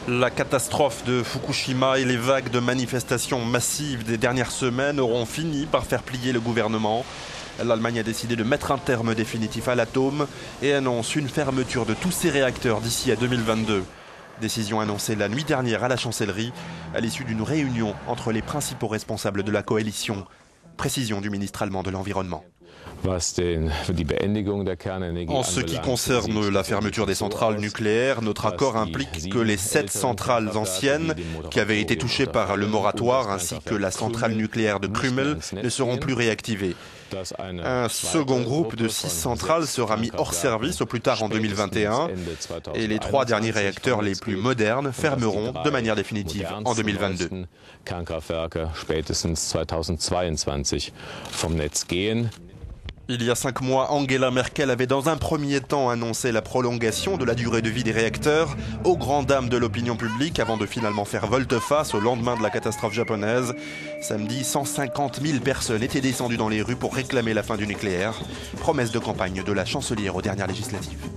La catastrophe de Fukushima et les vagues de manifestations massives des dernières semaines auront fini par faire plier le gouvernement. L'Allemagne a décidé de mettre un terme définitif à l'atome et annonce une fermeture de tous ses réacteurs d'ici à 2022. Décision annoncée la nuit dernière à la chancellerie à l'issue d'une réunion entre les principaux responsables de la coalition. Précision du ministre allemand de l'Environnement. En ce qui concerne la fermeture des centrales nucléaires, notre accord implique que les 7 centrales anciennes qui avaient été touchées par le moratoire ainsi que la centrale nucléaire de Krümmel ne seront plus réactivées. Un second groupe de 6 centrales sera mis hors service au plus tard en 2021 et les 3 derniers réacteurs les plus modernes fermeront de manière définitive en 2022. Il y a 5 mois, Angela Merkel avait dans un premier temps annoncé la prolongation de la durée de vie des réacteurs aux grandes dames de l'opinion publique avant de finalement faire volte-face au lendemain de la catastrophe japonaise. Samedi, 150 000 personnes étaient descendues dans les rues pour réclamer la fin du nucléaire. Promesse de campagne de la chancelière aux dernières législatives.